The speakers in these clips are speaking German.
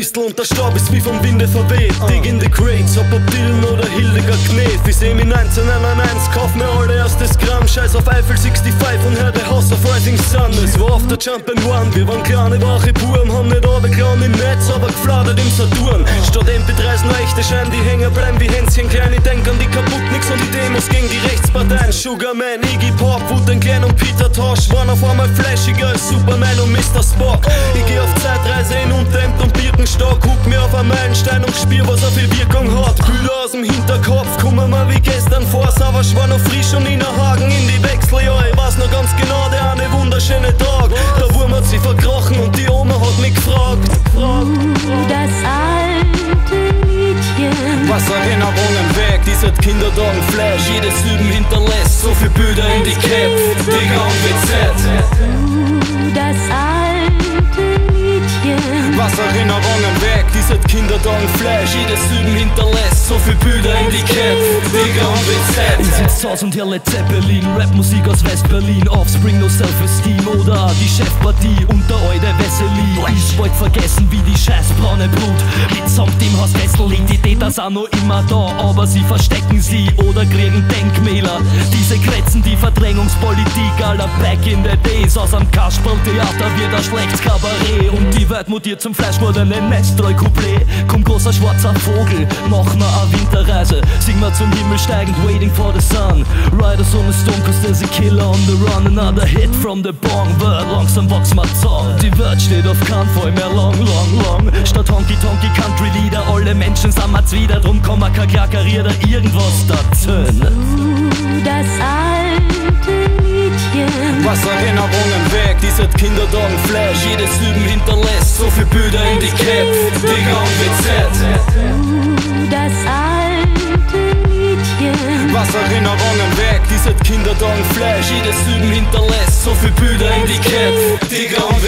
Crystal und der Staub ist wie vom Winde verweht. Dig in the crates, ob Dylan oder Hildegard Knef. Ich seh mich 1991, kauf mir alle erstes Gramm. Scheiß auf Eiffel 65 und hör The House of Rising Sun. Es war auf der Jump&One, wir waren kleine wache Buben. Haben nicht runtergehauen im Netz, aber gefladert im Saturn. Statt MP3s leichte Schein, die hängen bleiben wie Hänschen klein. Ich denk an die Kaputtnicks und die Demos gegen die Rechtsparteien. Sugarman, Iggy Pop, Wu-Tang Clan und Peter Tosh waren auf einmal flashiger als Superman und Mr. Spock. Ich geh auf Zeitreise in Unterhemd und Birkenstock, huck mir auf einen Meilenstein und spür, was auf viel Wirkung hat. Bilder aus dem Hinterkopf, kommen mir wie gestern vor. Sauersch war noch frisch und in der Hagen in die Wechseljahre. Ich weiß noch ganz genau, der eine wunderschöne Tag. Der Wurm hat sie verkrochen und die Oma hat mich gefragt. Das alte Liedchen. Was Erinnerungen weg, die seit Kindertagen Flash. Jedes Üben hinterlässt so viel Bilder in die Cap. Digga und WZ. Das alte Liedchen. Was Erinnerungen weg, die seit Kindertagen Flash. Jedes Üben hinterlässt so viel Bilder in die Cap. Digga und WZ. Ich sitz Haus und hör Led Zeppelin, Rapmusik aus West-Berlin, Offspring, no Self-Esteem oder die Chefpartie und der alte Wesselie. Ich wollt vergessen wie die scheiß braune Brut. Mitsamt dem Haus Kessel liegt die Täter sind noch immer da, aber sie verstecken sie oder kriegen Denkmäler. Diese Kretzen, die Verdrängungspolitik aller Back in the Days. Aus am Kasperltheater wird ein schlechtes Kabarett und die Welt mutiert zum fleischmordenden Netztreu-Couplet. Komm großer schwarzer Vogel, mach ne a Winterreise, sing mal zum Himmel steigend, waiting for the sun. Riders on the stone, cause there's a killer on the run. Another hit from the bong, Word langsam wachs mal Zahn. Die Welt steht auf keinen Fall mehr long. Statt Honky-Tonky Country-Lieder, alle Menschen sind wir wieder, drum kann man kein Klackerier da irgendwas dazwischen. Das alte Liedchen. Was Erinnerungen weg, die seit Kindertagen Flash. Jedes Üben hinterlässt so viel Bilder in die Cap. Digga und WZ. Das alte Liedchen. Was Erinnerungen weg, die seit Kindertagen Flash. Jedes Üben hinterlässt so viel Bilder in die Cap. Digga und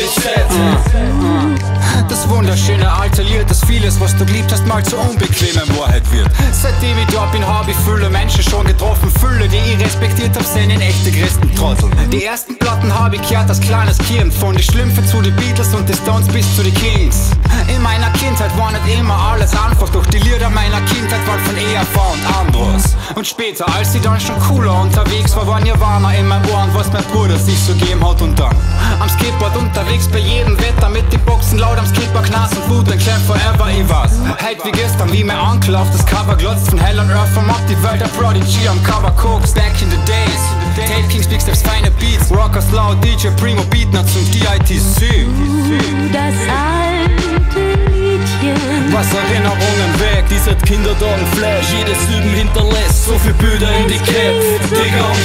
WZ. Das wunderschöne alte Lied, das vieles, was du geliebt hast, mal zur unbequemen Wahrheit wird. Seitdem ich da bin, hab ich viele Menschen schon getroffen, Fülle, die ich respektiert hab, sind in echte Christentrottel. Die ersten Platten hab ich gehört als kleines Kind, von die Schlümpfe zu die Beatles und die Stones bis zu die Kings. In meiner Kindheit war nicht immer alles einfach, doch die Lieder meiner Kindheit waren von ERV und Ambros. Und später, als ich dann schon cooler unterwegs war Nirvana in meinen Ohren, was mein Bruder sich so gegeben hat. Und dann am Skateboard unterwegs bei jedem Wetter mit die Boxen laut am Skateboard knasen, Wu-Tang Clan forever, ich weiß. Heute wie gestern, wie mein Onkel auf das Cover glotzt von Hell on Earth, vom Up die Welt, der Prodigy am Cover Cokes, back in the days. Tape Kings, Big Steps, feine Beats, Rockers loud, DJ Primo, Beatner zum DITC. Das alte Liedchen. Was Erinnerungen weg, die seit Kindertagen Flash. Jedes Üben hinterlässt so viel Bilder in die Cap. Digga und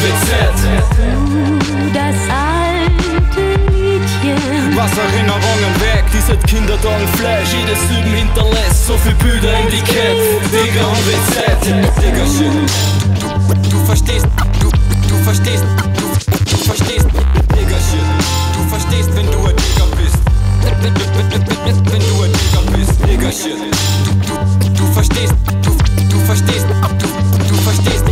WZ. Das alte Liedchen. Was Erinnerungen weg, die seit Kindertagen Flash. Jedes Üben hinterlässt so viel Bilder in die Cap. Digga und WZ. Digga shit. Du verstehst, du verstehst, du verstehst, Digga shit. Du verstehst, wenn du ein Digga bist. Wenn du ein Digga bist, Digga shit. Du verstehst, du verstehst, du verstehst.